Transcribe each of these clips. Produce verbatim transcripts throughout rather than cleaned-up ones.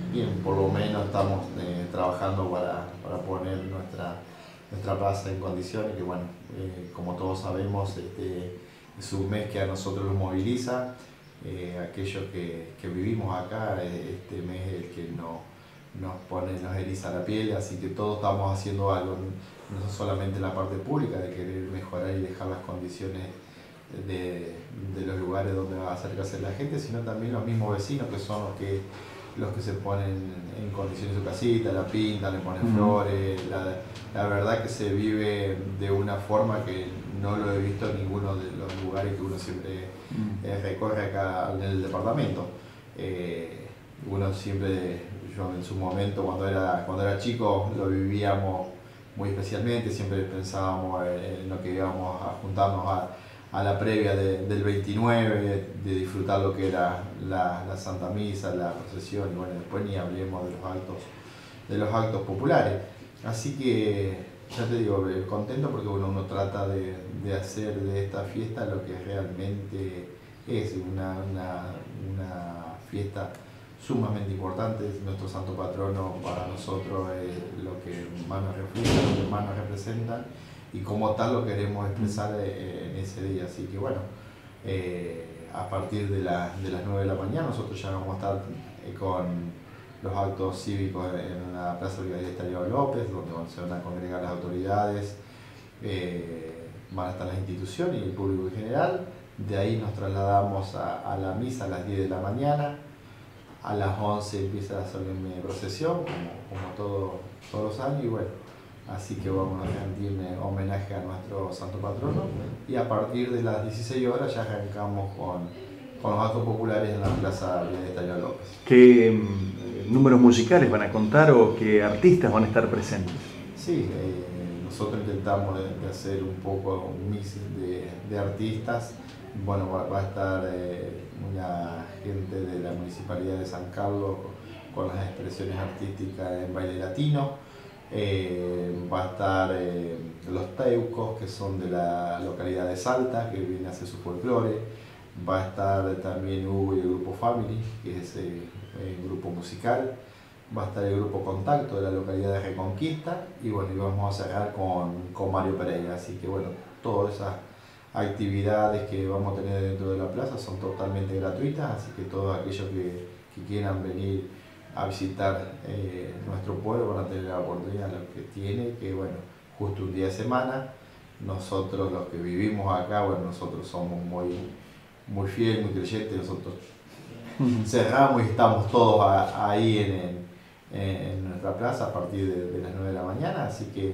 bien, por lo menos estamos eh, trabajando para, para poner nuestra, nuestra plaza en condiciones, que bueno, eh, como todos sabemos, este, es un mes que a nosotros nos moviliza. Eh, aquellos que, que vivimos acá, eh, este mes es el que no, nos pone, nos eriza la piel, así que todos estamos haciendo algo, no solamente la parte pública de querer mejorar y dejar las condiciones de, de los lugares donde va a acercarse la gente, sino también los mismos vecinos, que son los que los que se ponen en condiciones su casita, la pintan, le ponen flores. La, la verdad que se vive de una forma que no lo he visto en ninguno de los lugares que uno siempre eh, recorre acá en el departamento. Eh, uno siempre, yo en su momento cuando era, cuando era chico lo vivíamos muy especialmente, siempre pensábamos en lo que íbamos a juntarnos a a la previa de, del veintinueve, de disfrutar lo que era la, la Santa Misa, la procesión, y bueno, después ni hablemos de los actos, de los actos populares. Así que, ya te digo, contento porque bueno, uno trata de, de hacer de esta fiesta lo que realmente es una, una, una fiesta sumamente importante. Nuestro santo patrono para nosotros es lo que más nos refleja, lo que más nos representa, y como tal lo queremos expresar en ese día. Así que bueno, eh, a partir de, la, de las nueve de la mañana nosotros ya vamos a estar eh, con los actos cívicos en la Plaza Brigadier Estadio López, donde bueno, se van a congregar las autoridades, eh, van a estar las instituciones y el público en general. De ahí nos trasladamos a, a la misa a las diez de la mañana, a las once empieza la solemne procesión, como, como todo, todos los años, y bueno, así que vamos a rendir homenaje a nuestro santo patrono, y a partir de las dieciséis horas ya arrancamos con, con los actos populares en la Plaza de Estadio López. ¿Qué um, números musicales van a contar o qué artistas van a estar presentes? Sí, eh, nosotros intentamos de, de hacer un poco un mix de, de artistas. Bueno, va, va a estar eh, una gente de la Municipalidad de San Carlos con las expresiones artísticas en baile latino. Eh, va a estar eh, los Teucos, que son de la localidad de Salta, que viene a hacer su folclore. Va a estar también Hugo y el grupo Family, que es eh, el grupo musical. Va a estar el grupo Contacto de la localidad de Reconquista, y bueno, y vamos a cerrar con, con Mario Pereira. Así que bueno, todas esas actividades que vamos a tener dentro de la plaza son totalmente gratuitas, así que todos aquellos que, que quieran venir a visitar eh, nuestro pueblo van a tener la oportunidad, lo que tiene que, bueno, justo un día de semana. Nosotros los que vivimos acá, bueno, nosotros somos muy, muy fieles, muy creyentes, nosotros cerramos y estamos todos a, ahí en, en, en nuestra plaza a partir de, de las nueve de la mañana, así que,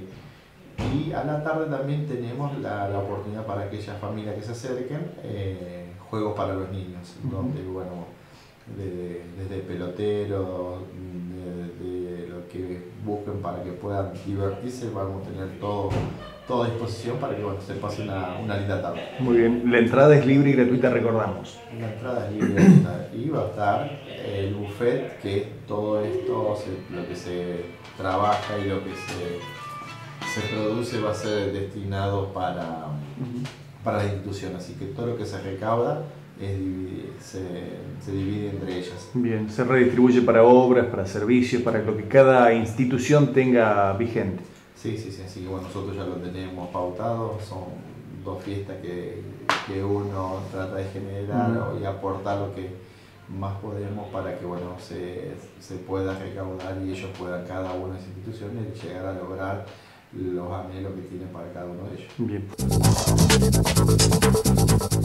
y a la tarde también tenemos la, la oportunidad para aquellas familias que se acerquen, eh, juegos para los niños, donde, bueno, desde, desde peloteros, de, de lo que busquen para que puedan divertirse, vamos a tener todo, todo a disposición para que bueno, se pase una, una linda tarde. Muy bien, la entrada es libre y gratuita, recordamos. La entrada es libre y gratuita, y va a estar el buffet, que todo esto, se, lo que se trabaja y lo que se, se produce va a ser destinado para, para la institución, así que todo lo que se recauda Es, se, se divide entre ellas. Bien, se redistribuye para obras, para servicios, para lo que cada institución tenga vigente. Sí, sí, sí, así que bueno, nosotros ya lo tenemos pautado, son dos fiestas que, que uno trata de generar uh-huh. y aportar lo que más podemos para que bueno, se, se pueda recaudar y ellos puedan, cada una de las instituciones, llegar a lograr los anhelos que tienen para cada uno de ellos. Bien.